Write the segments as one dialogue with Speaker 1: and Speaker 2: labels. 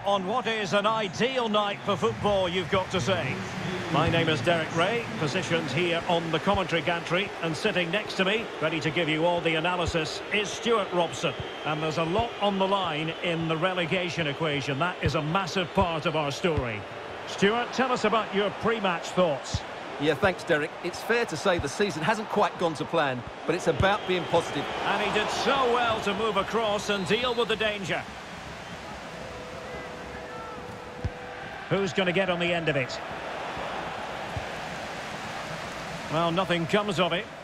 Speaker 1: on what is an ideal night for football, you've got to say. My name is Derek Ray, positioned here on the commentary gantry, and sitting next to me, ready to give you all the analysis, is Stuart Robson. And there's a lot on the line in the relegation equation. That is a massive part of our story. Stuart, tell us about your pre-match thoughts.
Speaker 2: Yeah, thanks, Derek. It's fair to say the season hasn't quite gone to plan, but it's about being positive.
Speaker 1: And he did so well to move across and deal with the danger. Who's going to get on the end of it? Well, nothing comes of it.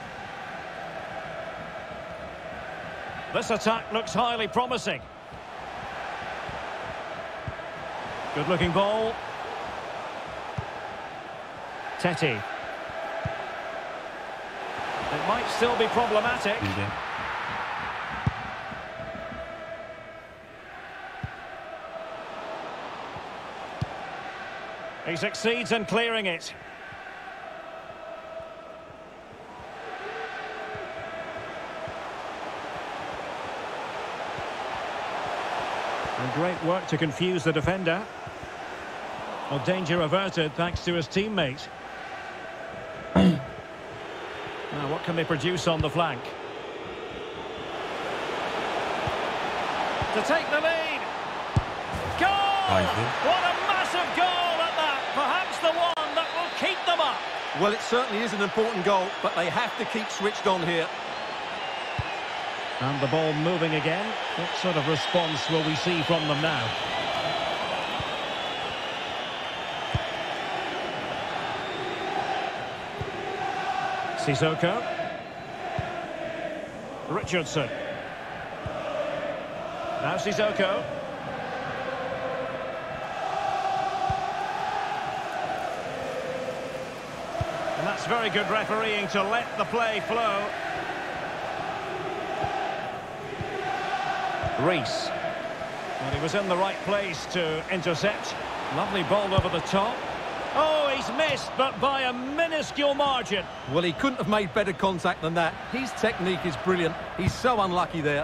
Speaker 1: This attack looks highly promising. Good-looking ball. Teti. It might still be problematic. He succeeds in clearing it. And great work to confuse the defender. Well, danger averted thanks to his teammate. Now, what can they produce on the flank? To take the lead. Goal! What a massive goal at that. Perhaps the one that will keep them up.
Speaker 2: Well, it certainly is an important goal, but they have to keep switched on here.
Speaker 1: And the ball moving again. What sort of response will we see from them now? Sissoko. Richardson. Now Sissoko. And that's very good refereeing to let the play flow. Reece. And he was in the right place to intercept. Lovely ball over the top. Oh, he's missed, but by a minuscule margin.
Speaker 2: Well, he couldn't have made better contact than that. His technique is brilliant. He's so unlucky there.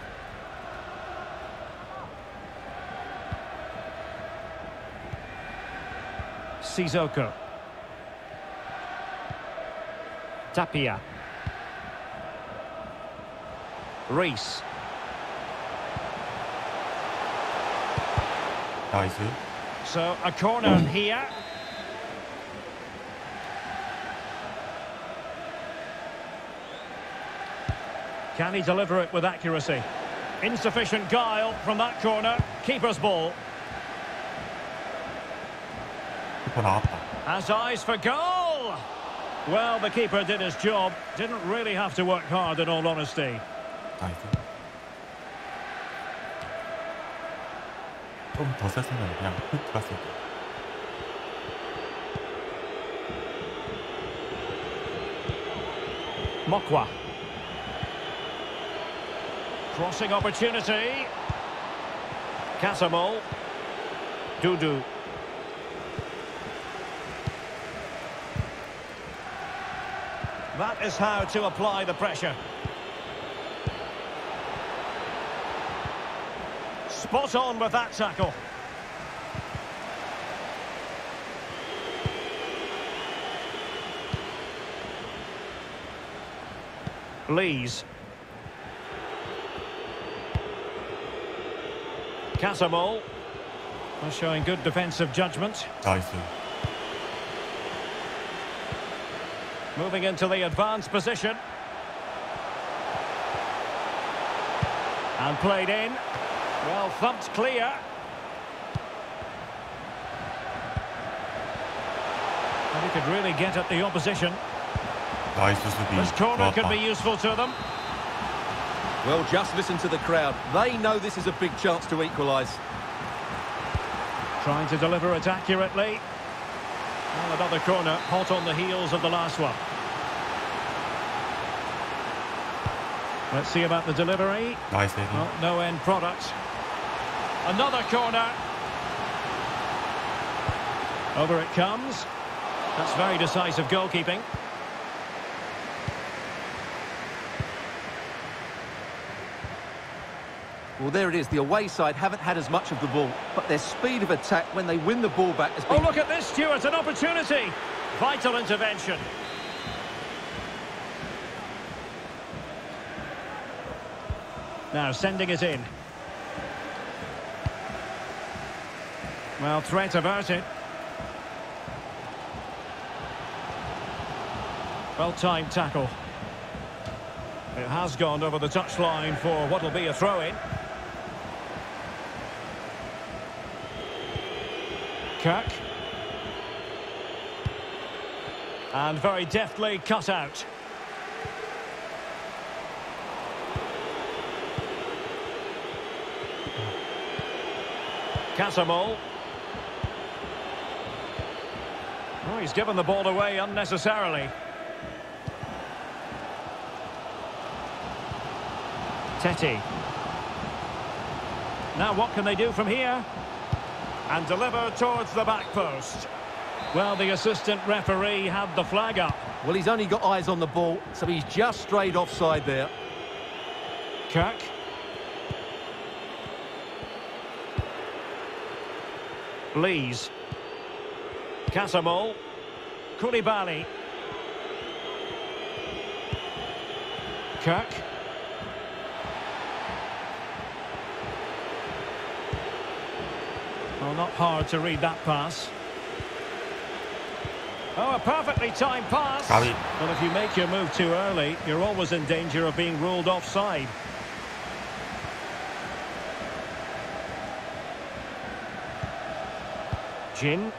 Speaker 1: Sissoko. Tapia. Reece. So, a corner here. Can he deliver it with accuracy? Insufficient guile from that corner. Keeper's ball. Has eyes for goal. Well, the keeper did his job. Didn't really have to work hard, in all honesty.
Speaker 3: 좀 더 셌으면 그냥 훅 들어갔을 때.
Speaker 1: Mokwa. Crossing opportunity. Casamol. Dudu. That is how to apply the pressure. Spot on with that tackle. Lees. Casamol. Showing good defensive judgment.
Speaker 3: 나이스.
Speaker 1: Moving into the advanced position. And played in. Well, thumped clear. And he could really get at the opposition.
Speaker 3: 나이스 수비.
Speaker 1: This corner could
Speaker 3: 좋았다.
Speaker 1: be useful to them.
Speaker 2: Well, just listen to the crowd. They know this is a big chance to equalise.
Speaker 1: Trying to deliver it accurately. Well, another corner, hot on the heels of the last one. Let's see about the delivery.
Speaker 3: 나이스 헤딩.
Speaker 1: Well, no end product. Another corner. Over it comes. That's very decisive goalkeeping.
Speaker 2: Well, there it is. The away side haven't had as much of the ball, but their speed of attack when they win the ball back has been...
Speaker 1: Oh, look at this, Stuart, an opportunity. Vital intervention. Now sending it in. Well, threat averted. Well-timed tackle. It has gone over the touchline for what will be a throw-in. Kirk. And very deftly cut out. Casamol. Oh, he's given the ball away unnecessarily. Teti. Now what can they do from here? And deliver towards the back post. Well, the assistant referee had the flag up.
Speaker 2: Well, he's only got eyes on the ball, so he's just strayed offside there.
Speaker 1: Kirk. Lees. Casamol. Koulibaly. Kirk. Well, not hard to read that pass. Oh, a perfectly timed pass.
Speaker 3: Gavi.
Speaker 1: Well, if you make your move too early, you're always in danger of being ruled offside. Jin.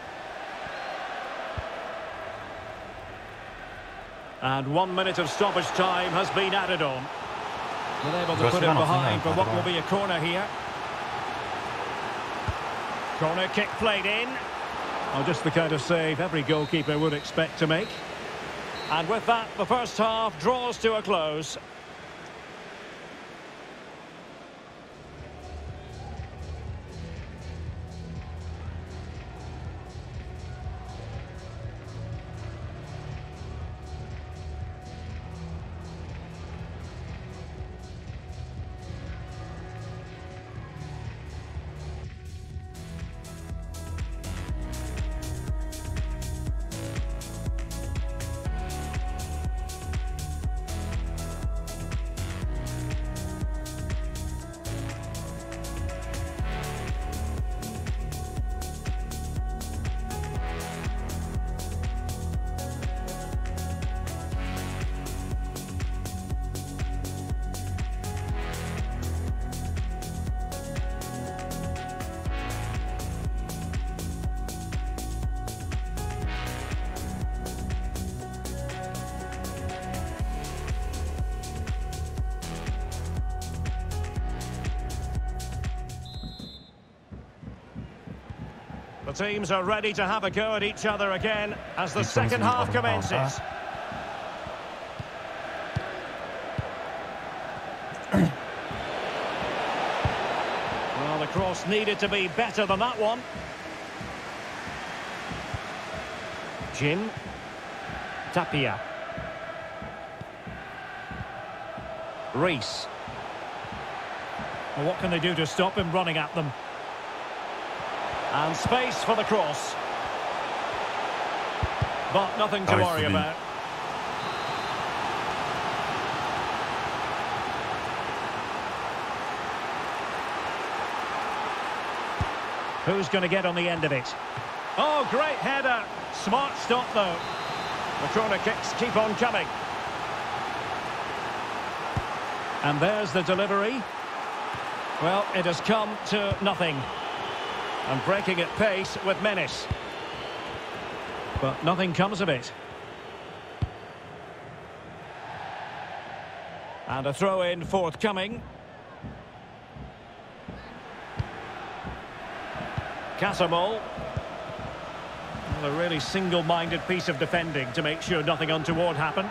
Speaker 1: And 1 minute of stoppage time has been added on. They're able to put him behind for what will be a corner here. Corner kick played in. Oh, just the kind of save every goalkeeper would expect to make. And with that, the first half draws to a close. The teams are ready to have a go at each other again as the second half commences. Well, the cross needed to be better than that one. Jin. Tapia. Rees. Well, what can they do to stop him running at them? And space for the cross. But nothing to worry about. Who's going to get on the end of it? Oh, great header. Smart stop, though. The corner kicks keep on coming. And there's the delivery. Well, it has come to nothing. And breaking at pace with menace. But nothing comes of it. And a throw-in forthcoming. Casamol. Well, a really single-minded piece of defending to make sure nothing untoward happened.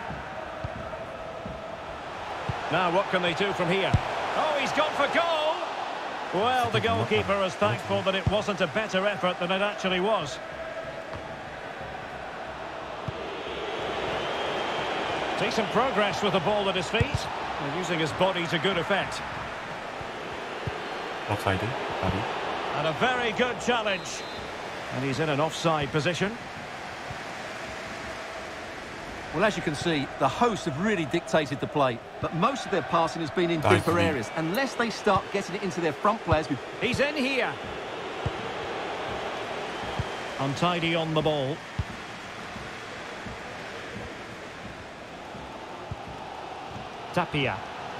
Speaker 1: Now what can they do from here? Oh, he's gone for goal! Well, the goalkeeper is thankful that it wasn't a better effort than it actually was. Decent progress with the ball at his feet, and using his body to good effect.
Speaker 3: 업사이드. 까비.
Speaker 1: And a very good challenge. And he's in an offside position.
Speaker 2: Well, as you can see, the hosts have really dictated the play, but most of their passing has been in
Speaker 3: Nice.
Speaker 2: deeper areas. Unless they start getting it into their front players.
Speaker 1: He's in here. Untidy on the ball. Tapia.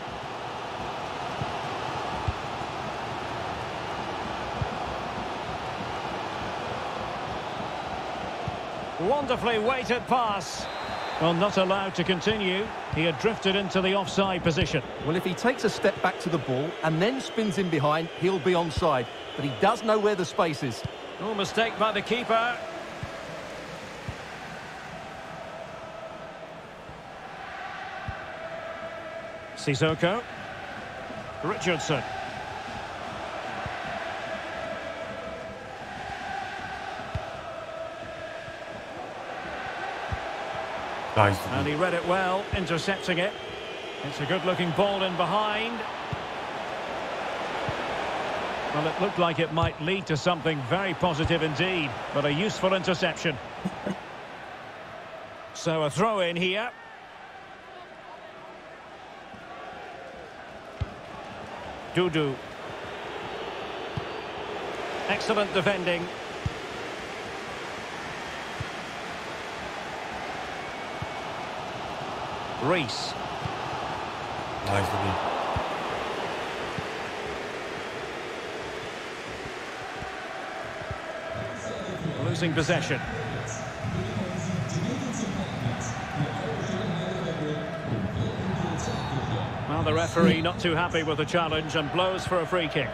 Speaker 1: Wonderfully weighted pass. Well, not allowed to continue. He had drifted into the offside position.
Speaker 2: Well, if he takes a step back to the ball and then spins in behind, he'll be onside. But he does know where the space is.
Speaker 1: No mistake by the keeper. Sissoko. Richardson.
Speaker 3: 나이스.
Speaker 1: And he read it well, intercepting it. It's a good-looking ball in behind. Well, it looked like it might lead to something very positive indeed, but a useful interception. So a throw in here. Dudu. Excellent defending. Reese.
Speaker 3: 나이스.
Speaker 1: Losing possession. Well, the referee not too happy with the challenge and blows for a free kick.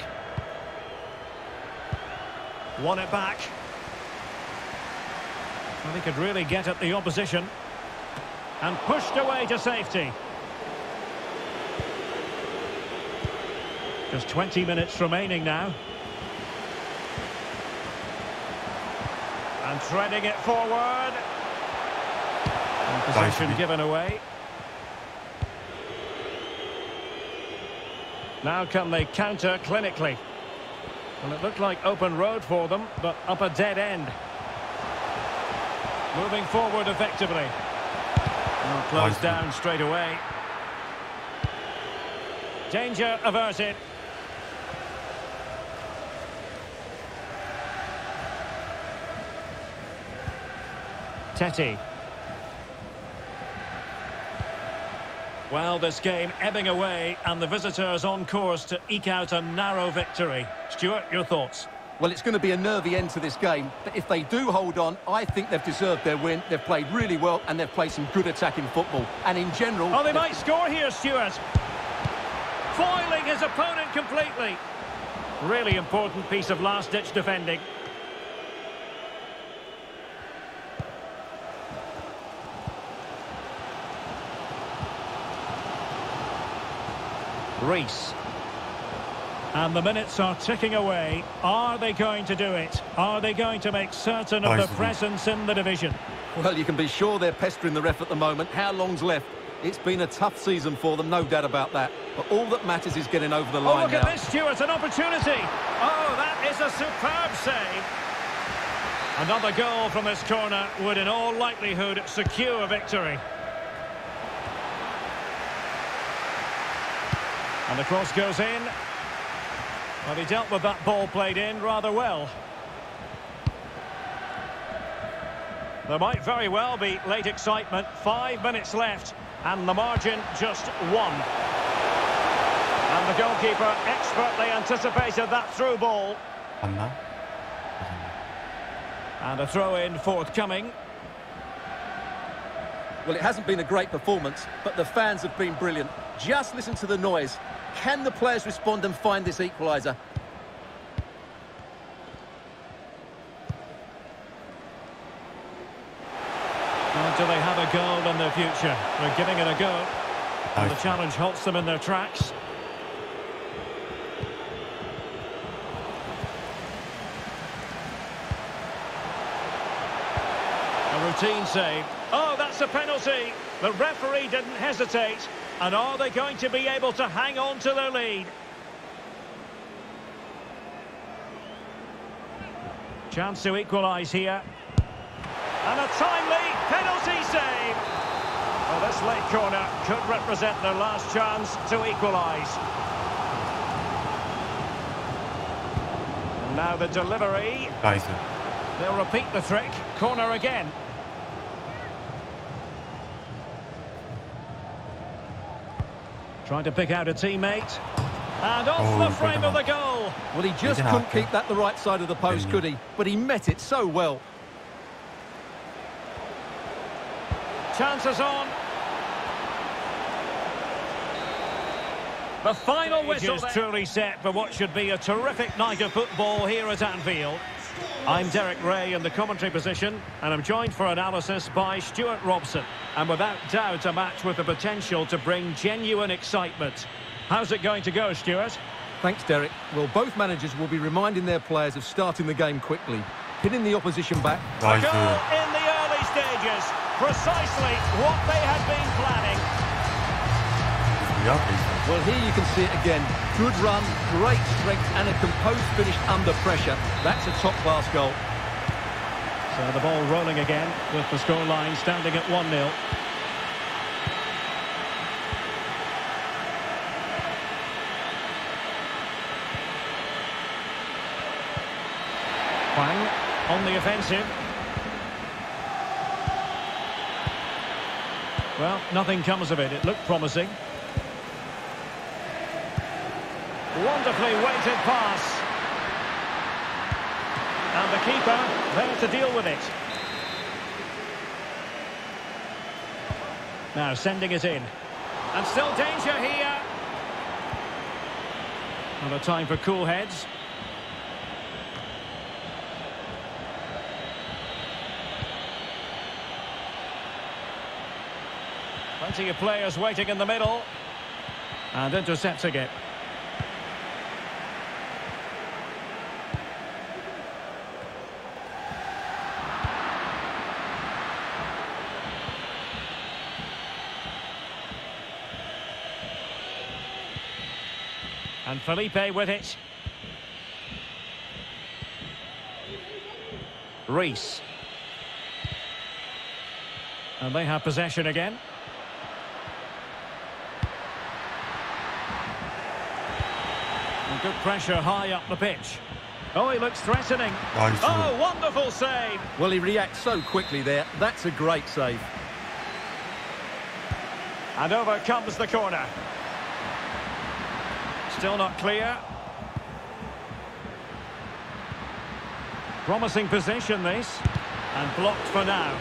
Speaker 1: Won it back. Well, he could really get at the opposition. And pushed away to safety. Just 20 minutes remaining now. And threading it forward. And possession
Speaker 3: Nice.
Speaker 1: given away. Now can they counter clinically? Well, it looked like open road for them, but up a dead end. Moving forward effectively. Well, closed
Speaker 3: Nice.
Speaker 1: down straight away. Danger averted. Teti. Well, this game ebbing away and the visitors on course to eke out a narrow victory. Stuart, your thoughts?
Speaker 2: Well, it's going to be a nervy end to this game, but if they do hold on, I think they've deserved their win. They've played really well and they've played some good attacking football. And in general...
Speaker 1: Oh, they might score here, Stuart. Foiling his opponent completely. Really important piece of last-ditch defending. Reese. And the minutes are ticking away. Are they going to do it? Are they going to make certain of their presence in the division?
Speaker 2: Well, you can be sure they're pestering the ref at the moment. How long's left? It's been a tough season for them, no doubt about that. But all that matters is getting over the line
Speaker 1: look
Speaker 2: now.
Speaker 1: at this, Stuart, an opportunity. Oh, that is a superb save. Another goal from this corner would in all likelihood secure victory. And the cross goes in. Well, he dealt with that ball played in rather well. There might very well be late excitement. 5 minutes left, and the margin just 1. And the goalkeeper expertly anticipated that through ball.
Speaker 3: 맞나?
Speaker 1: And a throw-in forthcoming.
Speaker 2: Well, it hasn't been a great performance, but the fans have been brilliant. Just listen to the noise. Can the players respond and find this equaliser?
Speaker 1: Well, do they have a goal in their future? They're giving it a go. And the challenge halts them in their tracks. A routine save. Oh, that's a penalty. The referee didn't hesitate. And are they going to be able to hang on to their lead? Chance to equalise here. And a timely penalty save. Well, this late corner could represent their last chance to equalise. And now the delivery.
Speaker 3: Scheiße.
Speaker 1: They'll repeat the trick. Corner again. Trying to pick out a teammate. And off the frame of the goal.
Speaker 2: Well, he just couldn't keep that the right side of the post, could he? But he met it so well.
Speaker 1: Chances on. The final whistle is truly set for what should be a terrific night of football here at Anfield. I'm Derek Ray in the commentary position, and I'm joined for analysis by Stuart Robson. And without doubt, a match with the potential to bring genuine excitement. How's it going to go, Stuart?
Speaker 2: Thanks, Derek. Well, both managers will be reminding their players of starting the game quickly, pinning the opposition back.
Speaker 1: A goal in the early stages. Precisely what they had been planning.
Speaker 2: Well, here you can see it again. Good run, great strength, and a composed finish under pressure. That's a top-class goal.
Speaker 1: So the ball rolling again with the scoreline standing at 1-0. Hwang on the offensive. Well, nothing comes of it. It looked promising. Wonderfully weighted pass. And the keeper there to deal with it. Now sending it in. And still danger here. Not a time for cool heads. Plenty of players waiting in the middle. And intercepting it. And Felipe with it. Reece. And they have possession again. And good pressure high up the pitch. Oh, he looks threatening. Oh, wonderful save.
Speaker 2: Well, he reacts so quickly there. That's a great save.
Speaker 1: And over comes the corner. Still not clear. Promising position this. And blocked for now.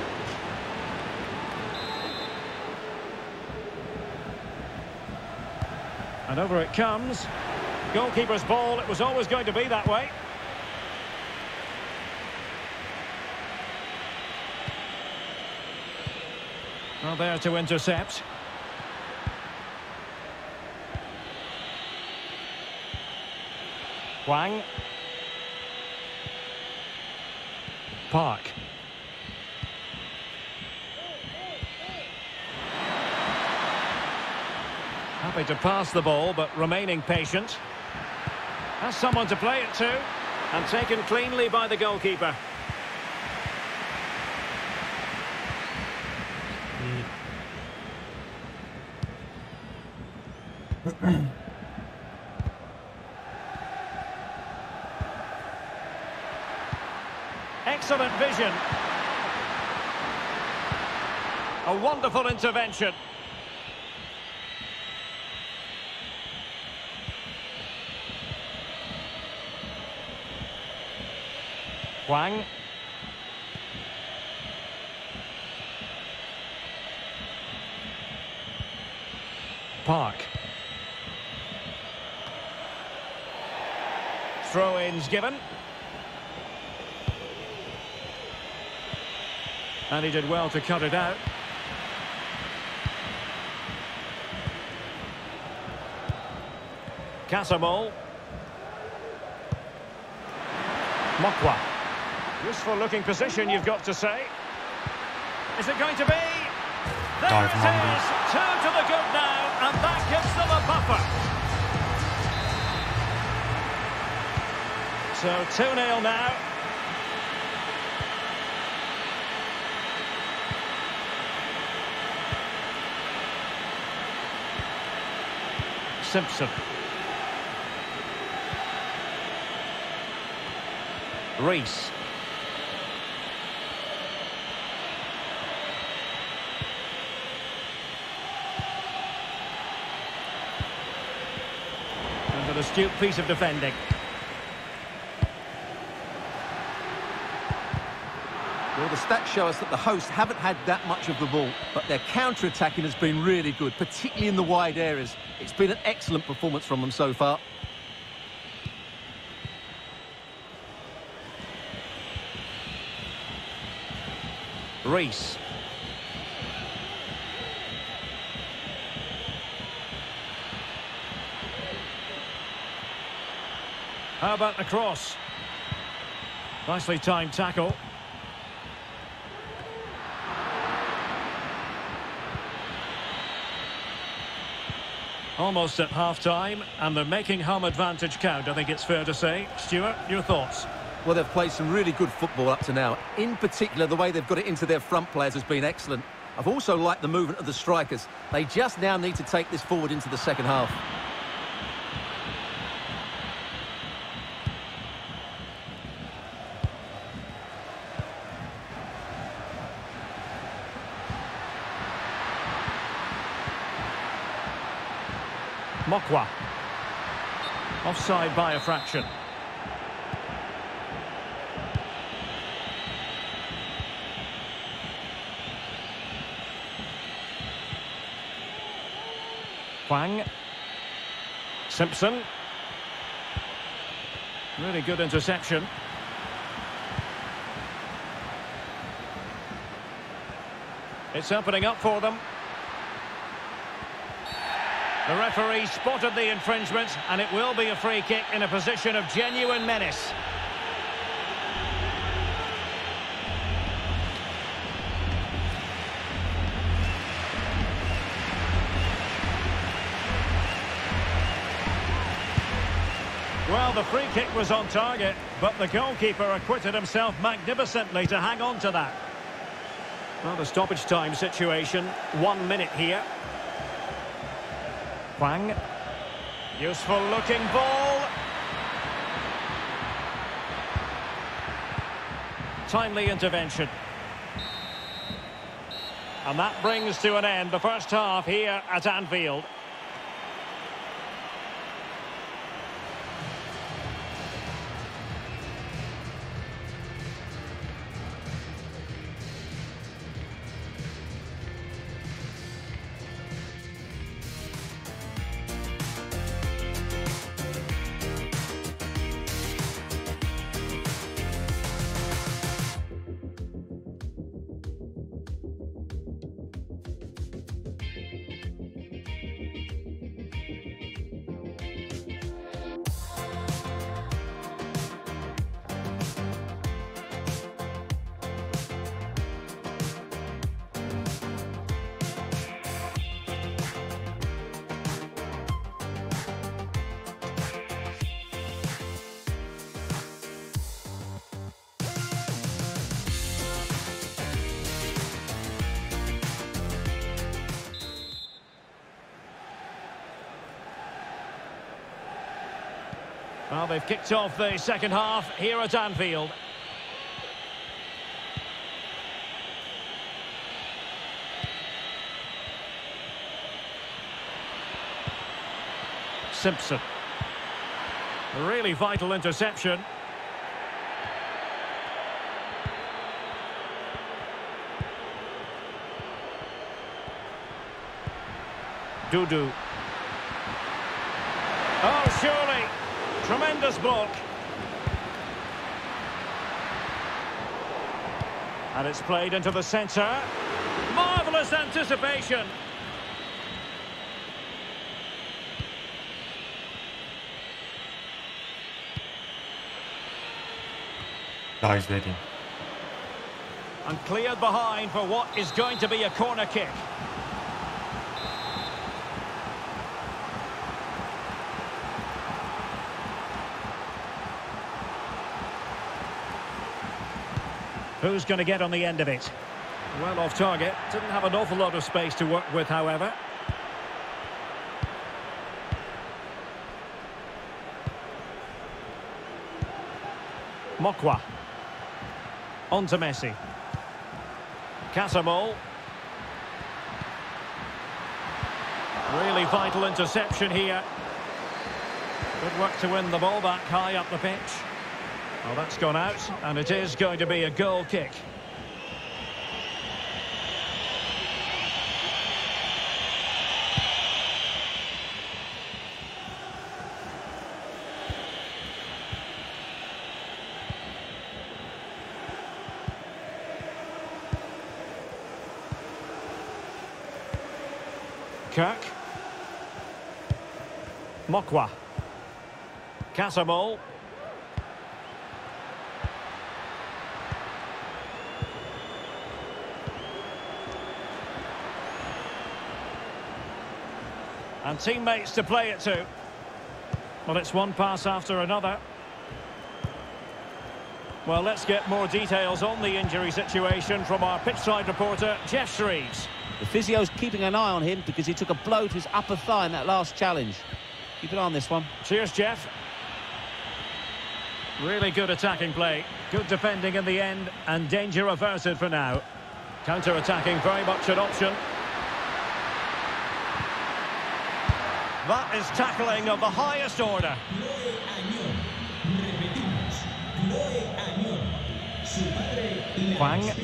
Speaker 1: And over it comes. Goalkeeper's ball. It was always going to be that way. Well, there to intercept. Hwang. Park. Happy to pass the ball, but remaining patient. Has someone to play it to. And taken cleanly by the goalkeeper. Excellent vision. A wonderful intervention. Hwang. Park. Throw-ins given. And he did well to cut it out. Casamol. Mokwa. Useful looking position, you've got to say. Is it going to be? There it is! 2 to the good now, and that gives them a buffer. So 2-0 now. Simpson. Reese. And an astute piece of defending.
Speaker 2: Well, the stats show us that the hosts haven't had that much of the ball, but their counter-attacking has been really good, particularly in the wide areas. It's been an excellent performance from them so far.
Speaker 1: Reese. How about the cross? Nicely timed tackle. Almost at half-time, and they're making home advantage count, I think it's fair to say. Stuart, your thoughts?
Speaker 2: Well, they've played some really good football up to now. In particular, the way they've got it into their front players has been excellent. I've also liked the movement of the strikers. They just now need to take this forward into the second half.
Speaker 1: Mokwa. Offside by a fraction. Hwang. Simpson. Really good interception. It's opening up for them. The referee spotted the infringement, and it will be a free kick in a position of genuine menace. Well, the free kick was on target, but the goalkeeper acquitted himself magnificently to hang on to that. Well, the stoppage time situation, 1 minute here. Hwang. Useful looking ball. Timely intervention. And that brings to an end the first half here at Anfield. Well, they've kicked off the second half here at Anfield. Simpson. A really vital interception. Dudu. Oh, surely. Tremendous block. And it's played into the centre. Marvellous anticipation.
Speaker 3: Nice reading.
Speaker 1: And cleared behind for what is going to be a corner kick. Who's going to get on the end of it? Well off target. Didn't have an awful lot of space to work with, however. Mokwa. On to Messi. Casamol. Really vital interception here. Good work to win the ball back high up the pitch. Well, that's gone out, and it is going to be a goal kick. Kirk. Mokwa. Casamol. And teammates to play it to. Well, it's one pass after another. Well, let's get more details on the injury situation from our pitchside reporter, Jeff Shreves.
Speaker 4: The physio's keeping an eye on him because he took a blow to his upper thigh in that last challenge. Keep an eye on this one.
Speaker 1: Cheers, Jeff. Really good attacking play. Good defending in the end, and danger averted for now. Counter-attacking, very much an option. That is tackling of the highest order. Hwang.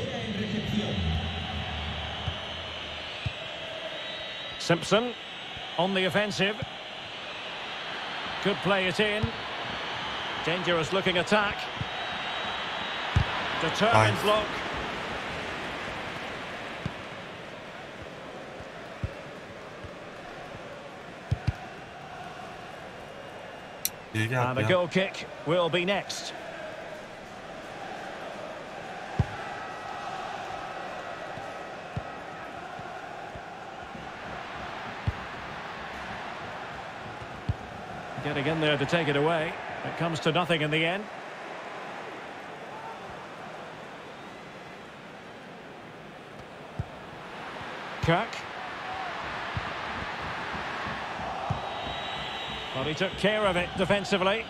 Speaker 1: Simpson on the offensive. Could play it in. Dangerous looking attack. Determined
Speaker 3: Nice.
Speaker 1: block.
Speaker 3: 길게
Speaker 1: And a
Speaker 3: 할게요.
Speaker 1: goal kick will be next. Getting in there to take it away. It comes to nothing in the end. Kirk. Well, he took care of it defensively.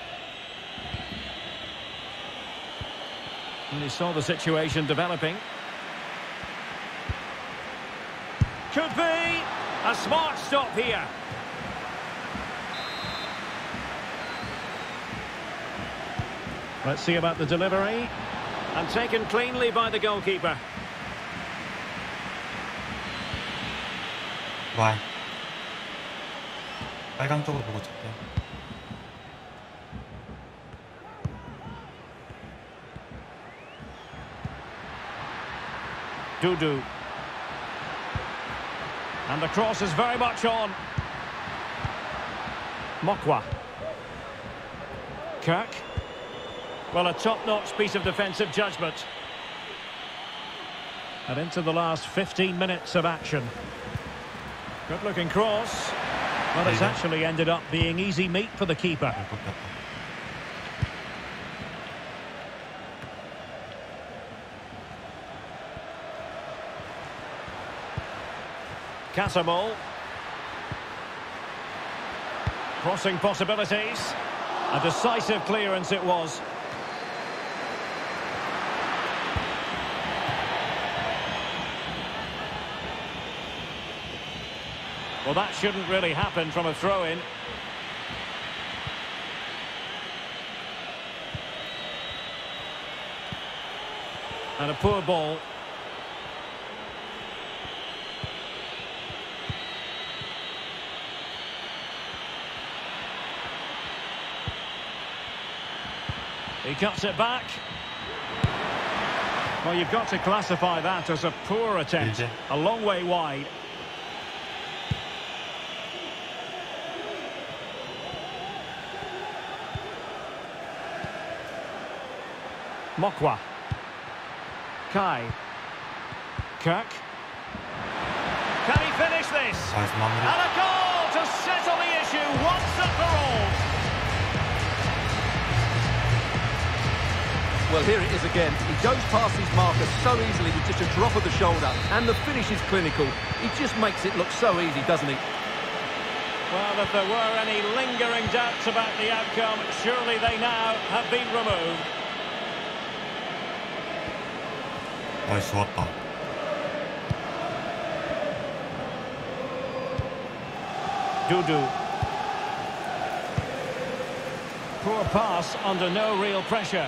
Speaker 1: And he saw the situation developing. Could be a smart stop here. Let's see about the delivery. And taken cleanly by the goalkeeper.
Speaker 3: 와이. 빨강 쪽으로 보고 칠게요.
Speaker 1: Dudu. And the cross is very much on. Mokwa. Kirk. Well, a top-notch piece of defensive judgment. And into the last 15 minutes of action. Good-looking cross. Well, it's actually ended up being easy meat for the keeper.
Speaker 3: 잘 뽑혔다.
Speaker 1: Casamol. Crossing possibilities. A decisive clearance it was. Well, that shouldn't really happen from a throw-in. And a poor ball. He cuts it back. Well, you've got to classify that as a poor attempt.
Speaker 3: 이제.
Speaker 1: A long way wide. Mokwa. Kai. Kirk. Can he finish this?
Speaker 3: 나이스 마무리.
Speaker 1: And a goal to settle the issue once and for all.
Speaker 2: Well, here it is again. He goes past his marker so easily with just a drop of the shoulder. And the finish is clinical. He just makes it look so easy, doesn't he?
Speaker 1: Well, if there were any lingering doubts about the outcome, surely they now have been removed.
Speaker 3: 나이스, 좋았다.
Speaker 1: Dudu. Poor pass under no real pressure.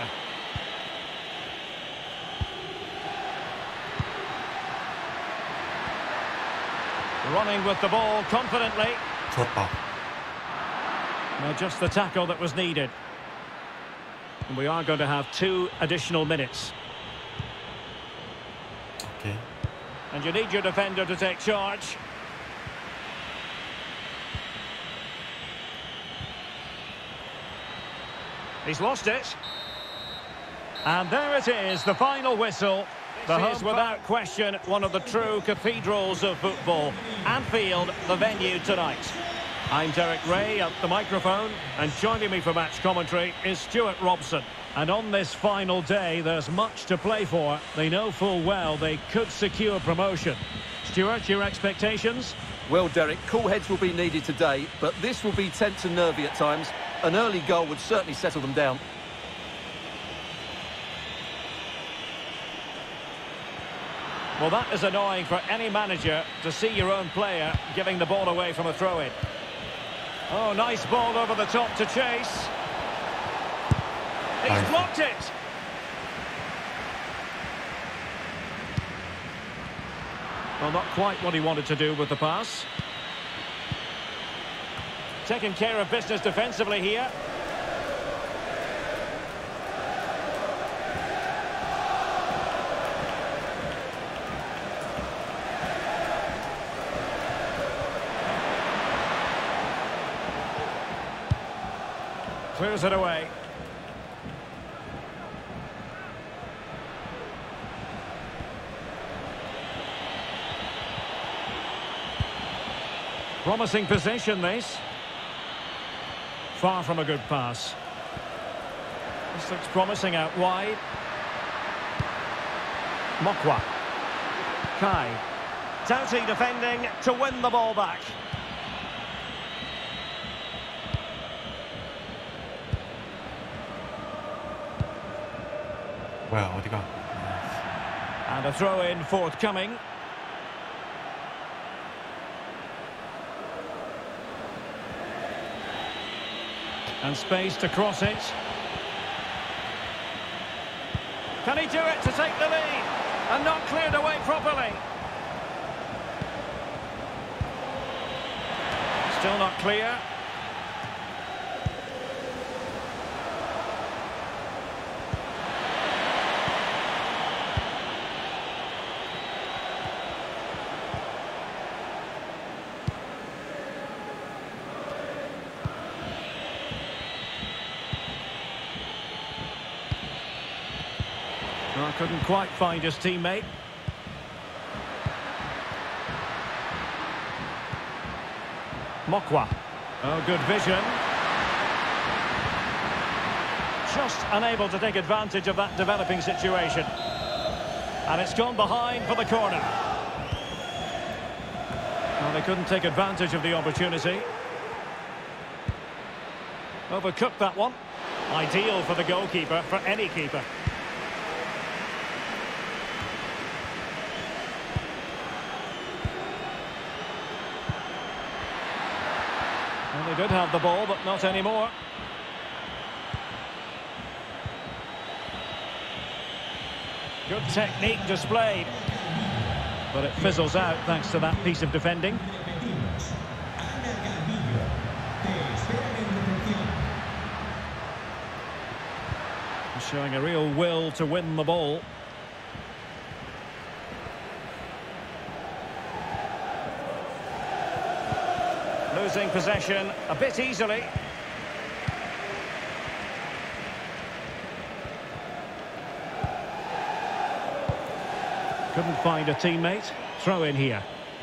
Speaker 1: Running with the ball confidently.
Speaker 3: 좋았다.
Speaker 1: Well, just the tackle that was needed. And we are going to have 2 additional minutes.
Speaker 3: 오케이.
Speaker 1: And you need your defender to take charge. He's lost it. And there it is, the final whistle. This is without question one of the true cathedrals of football. Anfield, the venue tonight. I'm Derek Ray at the microphone, and joining me for match commentary is Stuart Robson. And on this final day, there's much to play for. They know full well they could secure promotion. Stuart, your expectations?
Speaker 2: Well, Derek, cool heads will be needed today, but this will be tense and nervy at times. An early goal would certainly settle them down.
Speaker 1: Well, that is annoying for any manager to see your own player giving the ball away from a throw-in. Oh, nice ball over the top to chase. He's
Speaker 3: Nice.
Speaker 1: blocked it. Well, not quite what he wanted to do with the pass. Taking care of business defensively here. Clears it away. Promising possession, this. Far from a good pass. This looks promising out wide. Mokwa. Kai. Doughty defending to win the ball back.
Speaker 3: 뭐야, 어디가?
Speaker 1: And a throw-in forthcoming. And space to cross it. Can he do it to take the lead? And not cleared away properly. Still not clear. Well, couldn't quite find his teammate. Mokwa. Oh, good vision. Just unable to take advantage of that developing situation. And it's gone behind for the corner. Well, they couldn't take advantage of the opportunity. Overcooked that one. Ideal for the goalkeeper, for any keeper. Well, they did have the ball, but not anymore. Good technique displayed. But it fizzles out thanks to that piece of defending. Showing a real will to win the ball. Losing possession a bit easily. Couldn't find a teammate. Throw in here.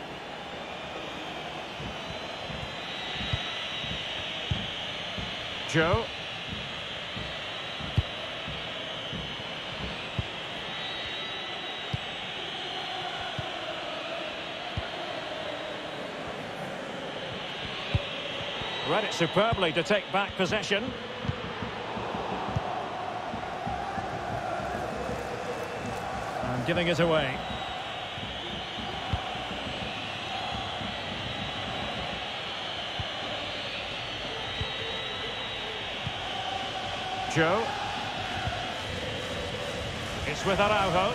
Speaker 1: Joe. Read it superbly to take back possession. And giving it away. Joe. It's with Araujo.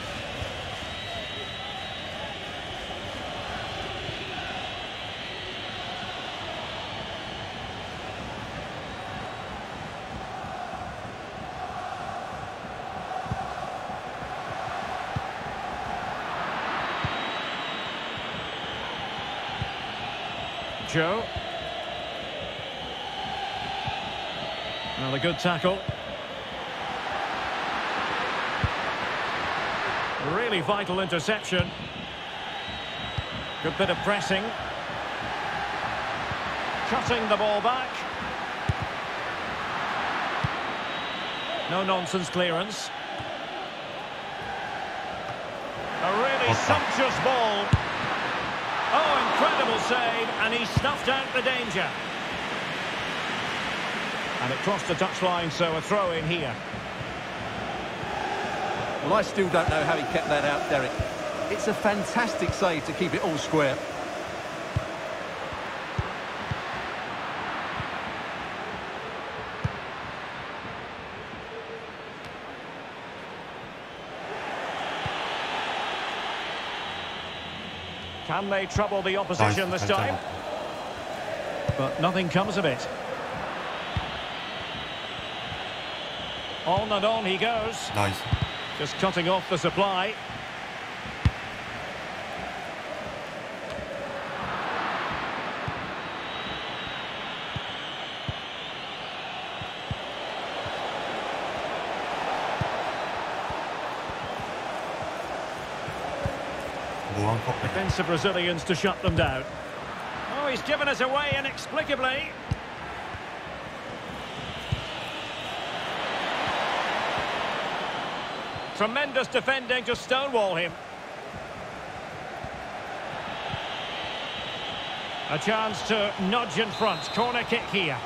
Speaker 1: Joe. Well, a good tackle. Really vital interception. Good bit of pressing. Cutting the ball back. No-nonsense clearance. A really sumptuous ball. Oh, incredible save, and he snuffed out the danger. And it crossed the touchline, so a throw in here.
Speaker 2: Well, I still don't know how he kept that out, Derek. It's a fantastic save to keep it all square.
Speaker 1: Can they trouble the opposition this time? But nothing comes of it. On and on he goes.
Speaker 3: Nice.
Speaker 1: Just cutting off the supply. Defensive Brazilians to shut them down. Oh, he's given us away inexplicably. Tremendous defending to stonewall him. A chance to nudge in front. Corner kick here.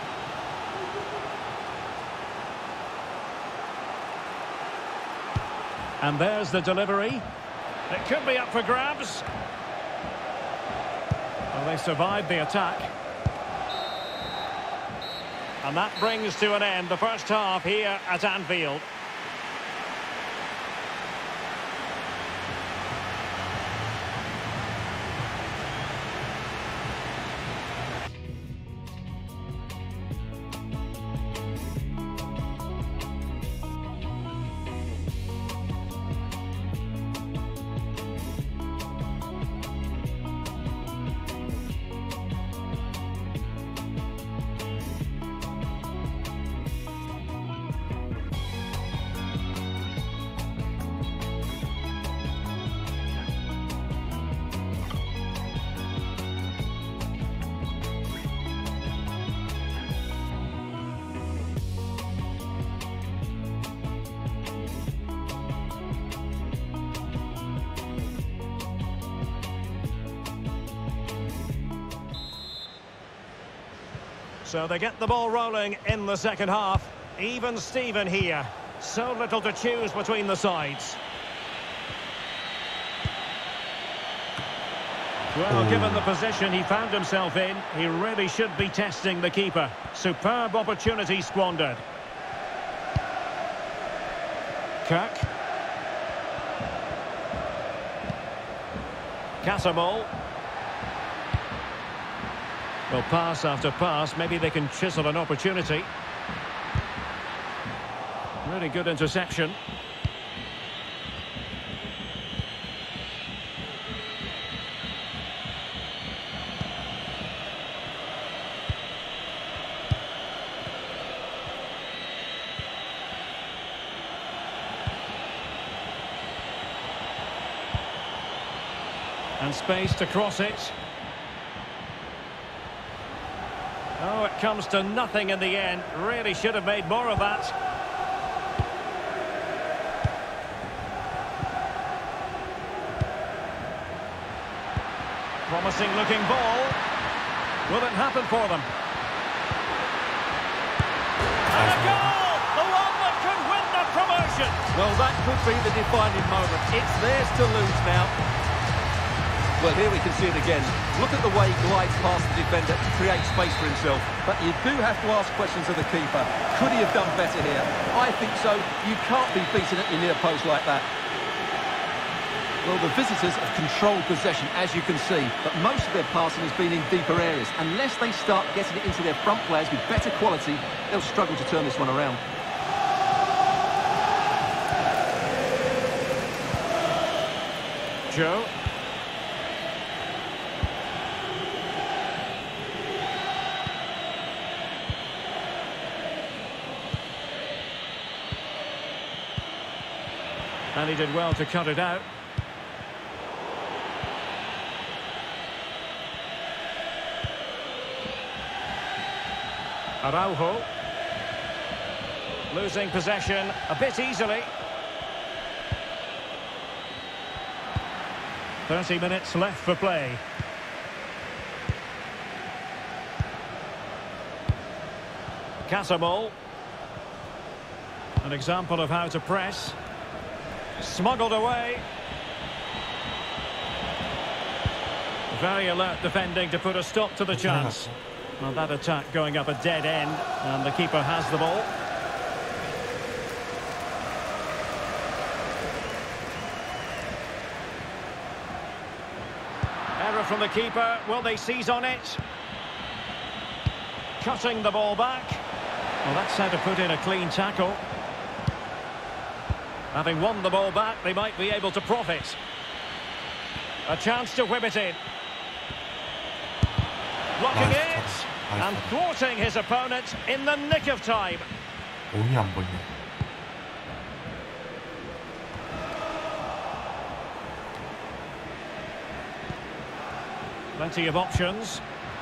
Speaker 1: And there's the delivery. It could be up for grabs. Well, they survived the attack. And that brings to an end the first half here at Anfield. So they get the ball rolling in the second half. Even Steven here. So little to choose between the sides. Well, given the position he found himself in, he really should be testing the keeper. Superb opportunity squandered. Kirk. Casamol. Well, pass after pass, maybe they can chisel an opportunity. Really good interception. And space to cross it. Oh, it comes to nothing in the end. Really should have made more of that. Promising looking ball. Will it happen for them? And a goal! The one that could win the promotion!
Speaker 2: Well, that could be the defining moment. It's theirs to lose now. Well, here we can see it again. Look at the way he glides past the defender to create space for himself. But you do have to ask questions of the keeper. Could he have done better here? I think so. You can't be beaten at your near post like that. Well, the visitors have controlled possession, as you can see, but most of their passing has been in deeper areas. Unless they start getting it into their front players with better quality, they'll struggle to turn this one around.
Speaker 1: Joe. And he did well to cut it out. Araujo. Losing possession a bit easily. 30 minutes left for play. Casamol. An example of how to press. Smuggled away. Very alert defending to put a stop to the chance. Well, that attack going up a dead end, and the keeper has the ball. Error from the keeper. Will they seize on it? Cutting the ball back. Well, that's how to put in a clean tackle. Having won the ball back, they might be able to profit. A chance to whip it in. Blocking it. And thwarting his opponent in the nick of time.
Speaker 3: 공이 안 보이네.
Speaker 1: Plenty of options.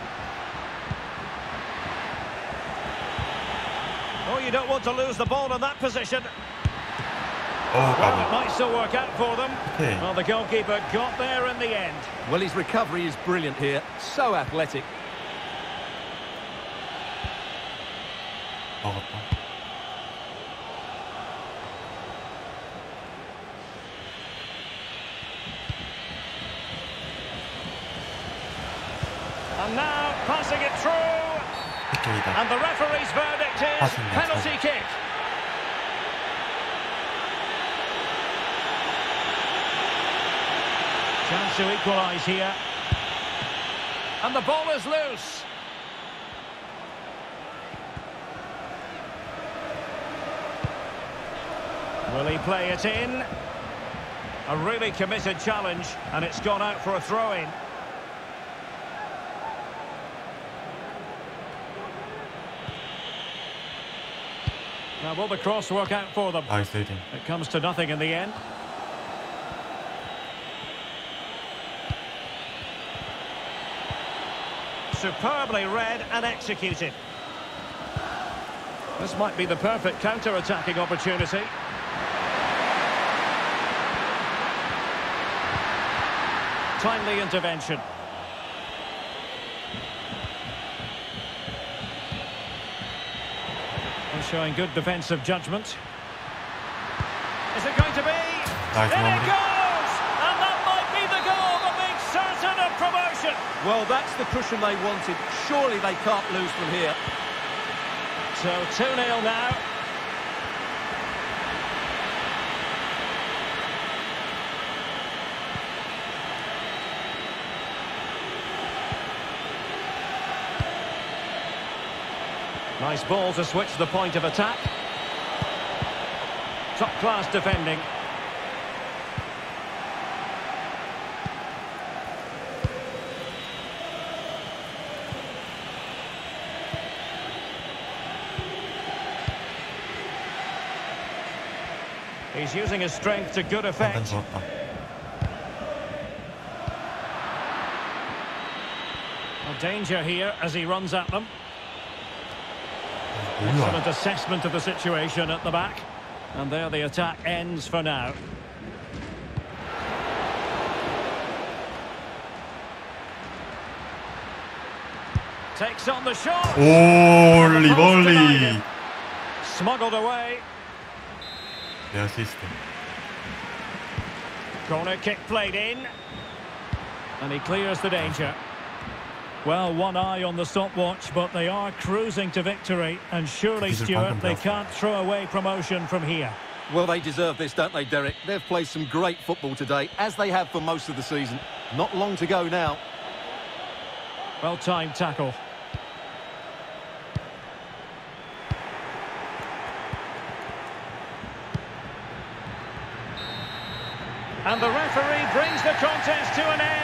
Speaker 1: Oh, you don't want to lose the ball in that position. Well, it
Speaker 3: 까비.
Speaker 1: might still work out for them.
Speaker 3: Okay.
Speaker 1: Well, the goalkeeper got there in the end.
Speaker 2: Well, his recovery is brilliant here. So athletic.
Speaker 3: 먹었다.
Speaker 1: And now passing it through.
Speaker 3: PK다.
Speaker 1: And the referee's verdict is
Speaker 3: Passing that
Speaker 1: penalty
Speaker 3: time.
Speaker 1: kick. Chance to equalise here. And the ball is loose. Will he play it in? A really committed challenge, and it's gone out for a throw-in. Now, will the cross work out for them?
Speaker 3: 나이스 헤딩.
Speaker 1: It comes to nothing in the end. Superbly read and executed. This might be the perfect counter-attacking opportunity. Timely intervention. And showing good defensive judgment. Is it going to be?
Speaker 3: Nice
Speaker 1: In it
Speaker 3: one.
Speaker 1: goes! And that might be the goal that makes certain of promotion.
Speaker 2: Well, that's the cushion they wanted. Surely they can't lose from here.
Speaker 1: So 2-0 now. Nice ball to switch the point of attack. Top-class defending. He's using his strength to good
Speaker 3: 방금
Speaker 1: effect.
Speaker 3: 좋았다.
Speaker 1: Well, danger here as he runs at them.
Speaker 3: 뭐야?
Speaker 1: Excellent assessment of the situation at the back. And there the attack ends for now. Takes on the shot.
Speaker 3: 오, 리벌리.
Speaker 1: Smuggled away.
Speaker 3: their system.
Speaker 1: Corner kick played in. And he clears the danger. Well, one eye on the stopwatch, but they are cruising to victory. And surely, Stuart, they can't throw away promotion from here.
Speaker 2: Well, they deserve this, don't they, Derek? They've played some great football today, as they have for most of the season. Not long to go now.
Speaker 1: Well-timed tackle. And the referee brings the contest to an end.